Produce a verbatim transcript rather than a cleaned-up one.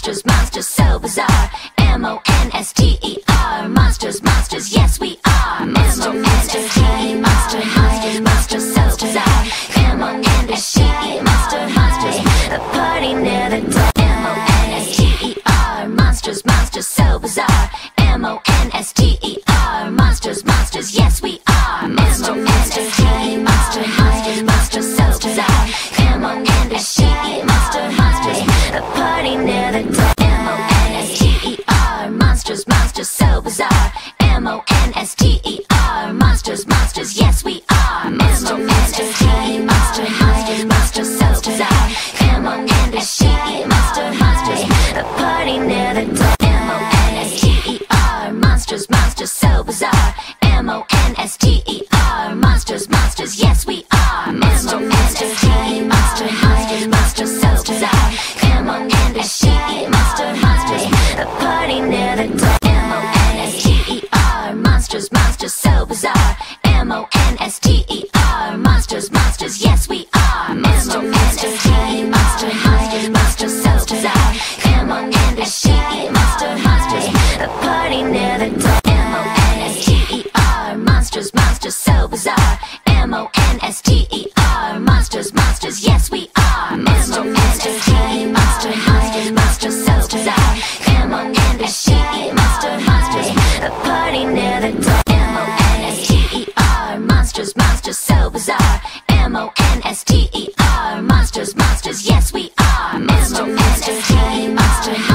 monsters, monsters, so bizarre. M O N S T E R, monsters, monsters, yes we are. Monster, monster, monster, monster, monster, monster, so bizarre. M O N S T E R, monster, monsters, a party near the top. M O N S T E R, monsters, monsters, so bizarre. M O N S T E R, monsters, monsters, yes we are. Monster, monster, monster, monster, monster, monster, so bizarre. M O N S T E R, monster, monsters, a party near the top. M O N S T E R, monsters, monsters, so bizarre. M O N S T E R, monsters, monsters, yes we are. Monster, monster, monster, monster, monster, monster, so bizarre. M O N S T E R, monster, monsters, a party near the top. M O N S T E R, monsters, monsters, so bizarre. M O N S T E R, monsters, monsters, yes we are. Monster, monster, monster, monster, monster, monster, so bizarre. M O N S T E R, monster, monsters, a party near the top. M O N S T E R, monsters, monsters, so bizarre. M O N S T E R, monsters, monsters, yes we are. Monster, monster, monster, monster, monster, monster, so bizarre. M O N S T E R, monster, monsters, a party near the top. M O N S T E R, monsters, monsters, so bizarre. M O N S T E R, monsters, monsters, yes we are. Monster, monster, monster, monster, monster, monster, so bizarre. M O N S T E R, monster, monsters, a party near the top. M O N S T E R, monsters, monsters, so bizarre. M O N S T E R, monsters, monsters, yes we are. Monster, monster, monster, monster.